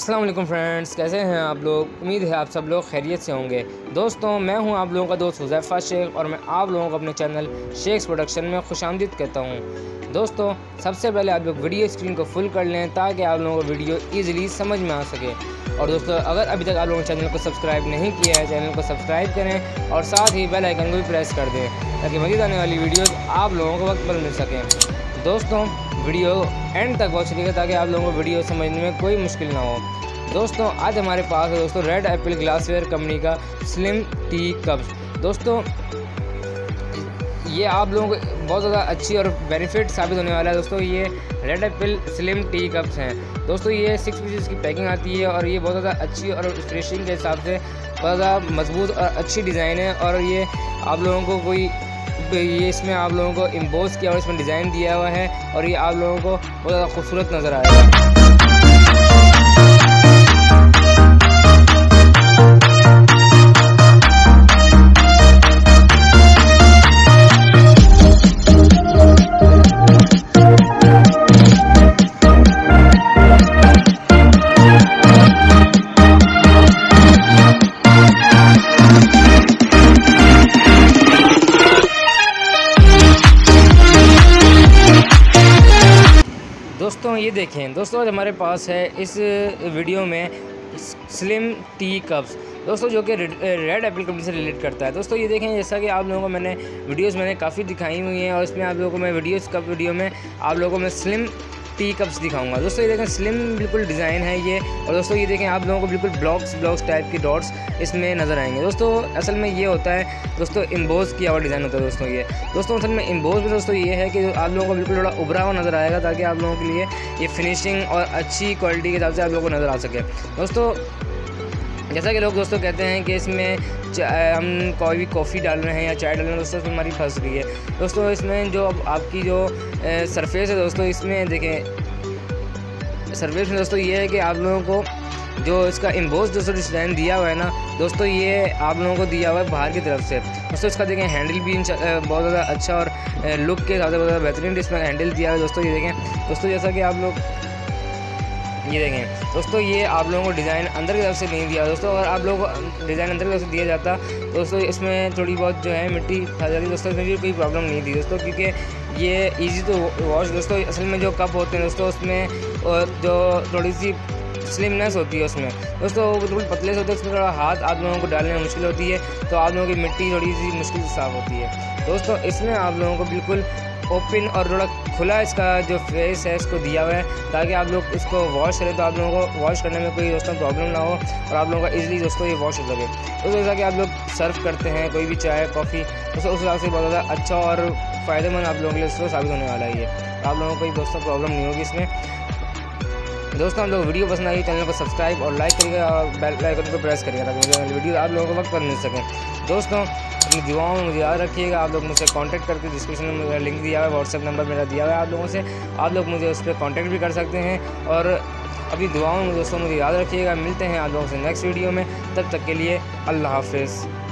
अस्सलाम वालेकुम फ्रेंड्स, कैसे हैं आप लोग। उम्मीद है आप सब लोग खैरियत से होंगे। दोस्तों, मैं हूं आप लोगों का दोस्त हुज़ैफ़ा शेख और मैं आप लोगों को अपने चैनल शेख्स प्रोडक्शन में खुशामदीद कहता हूं। दोस्तों, सबसे पहले आप लोग वीडियो स्क्रीन को फुल कर लें ताकि आप लोगों को वीडियो ईज़िली समझ में आ सके। और दोस्तों, अगर अभी तक आप लोगों ने चैनल को सब्सक्राइब नहीं किया है, चैनल को सब्सक्राइब करें और साथ ही बेल आइकन को भी प्रेस कर दें ताकि मज़ीद आने वाली वीडियोज़ आप लोगों को वक्त पर मिल सकें। दोस्तों, वीडियो एंड तक वॉच करिएगा ताकि आप लोगों को वीडियो समझने में कोई मुश्किल ना हो। दोस्तों, आज हमारे पास है दोस्तों रेड एप्पल ग्लासवेयर कंपनी का स्लिम टी कप्स। दोस्तों, ये आप लोगों को बहुत ज़्यादा अच्छी और बेनिफिट साबित होने वाला है। दोस्तों, ये Red Apple slim tea cups हैं। दोस्तों, ये 6 पीसेस की पैकिंग आती है और ये बहुत ज़्यादा अच्छी और फिनिशिंग के हिसाब से बहुत ज़्यादा मजबूत और अच्छी डिज़ाइन है। और ये आप लोगों को ये इसमें आप लोगों को एम्बोस किया और इसमें डिज़ाइन दिया हुआ है और ये आप लोगों को बहुत ज़्यादा खूबसूरत नज़र आएगा। दोस्तों, ये देखें दोस्तों, आज हमारे पास है इस वीडियो में स्लिम टी कप्स दोस्तों, जो कि रेड एप्पल कंपनी से रिलेट करता है। दोस्तों, ये देखें, जैसा कि आप लोगों को मैंने काफ़ी दिखाई हुई हैं और इसमें आप लोगों को मैं वीडियो में आप लोगों को मैं स्लिम टी कप्स दिखाऊंगा। दोस्तों, ये देखें, स्लिम बिल्कुल डिज़ाइन है ये। और दोस्तों, ये देखें, आप लोगों को बिल्कुल ब्लॉक्स टाइप की डॉट्स इसमें नज़र आएंगे। दोस्तों, असल में ये होता है दोस्तों एम्बोस किया हुआ डिज़ाइन होता है। दोस्तों असल में एम्बोस में दोस्तों ये है कि आप लोगों को बिल्कुल थोड़ा उभरा हुआ नज़र आएगा ताकि आप लोगों के लिए ये फिनिशिंग और अच्छी क्वालिटी के हिसाब से आप लोगों को नज़र आ सके। दोस्तों, जैसा कि लोग दोस्तों कहते हैं कि इसमें हम कोई भी कॉफ़ी डाल रहे हैं या चाय डाल रहे हैं, दोस्तों इसमें हमारी फंस रही है। दोस्तों, इसमें जो आपकी जो सरफेस है दोस्तों, इसमें देखें सरफेस में दोस्तों ये है कि आप लोगों को जो इसका एम्बोस दोस्तों डिज़ाइन दिया हुआ है ना दोस्तों, ये आप लोगों को दिया हुआ है बाहर की तरफ से। दोस्तों, इसका देखें हैंडल भी बहुत ज़्यादा अच्छा और लुक के हिसाब से बहुत ज़्यादा बेहतरीन इसमें हैंडल दिया हुआ है। दोस्तों, ये देखें दोस्तों, जैसा कि आप लोग ये देखें दोस्तों, ये आप लोगों को डिज़ाइन अंदर की तरफ से नहीं दिया। दोस्तों, अगर आप लोगों को डिज़ाइन अंदर की तरफ से दिया जाता दोस्तों, इसमें थोड़ी बहुत जो है मिट्टी फंस जाती। दोस्तों, इसमें भी कोई प्रॉब्लम नहीं थी दोस्तों, क्योंकि ये इजी टू वॉश। दोस्तों, असल में जो कप होते हैं दोस्तों, उसमें जो थोड़ी सी स्लिमनेस होती है उसमें दोस्तों, वो बिल्कुल पतले से होते हैं, उसमें थोड़ा हाथ आप लोगों को डालने में मुश्किल होती है, तो आप लोगों की मिट्टी थोड़ी सी मुश्किल से साफ़ होती है। दोस्तों, इसमें आप लोगों को बिल्कुल ओपन और थोड़ा खुला इसका जो फेस है इसको दिया हुआ है ताकि आप लोग इसको वॉश करें तो आप लोगों को वॉश करने में कोई दोस्तों प्रॉब्लम ना हो और आप लोगों का इजीली दोस्तों ये वॉश हो सके। तो जैसा कि आप लोग सर्व करते हैं कोई भी चाय कॉफ़ी दोस्तों, उस हिसाब से बहुत ज़्यादा अच्छा और फ़ायदेमंद आप लोगों के लिए दोस्तों साबित होने वाला है ये। आप लोगों को कोई दोस्तों प्रॉब्लम नहीं होगी इसमें। दोस्तों, हम लोग वीडियो पसंद आई चैनल को सब्सक्राइब और लाइक करिएगा और बेल आइकन को प्रेस करिएगा ताकि वीडियो आप लोगों को वक्त पर मिल सकें। दोस्तों, अपनी दुआओं में मुझे याद रखिएगा। आप लोग मुझसे कांटेक्ट करके डिस्क्रिप्शन में मेरा लिंक दिया हुआ है, व्हाट्सएप नंबर मेरा दिया हुआ है आप लोगों से, आप लोग मुझे उस पर कांटेक्ट भी कर सकते हैं। और अपनी दुआओं में दोस्तों मुझे याद रखिएगा। मिलते हैं आप लोगों से नेक्स्ट वीडियो में, तब तक के लिए अल्लाह हाफिज़।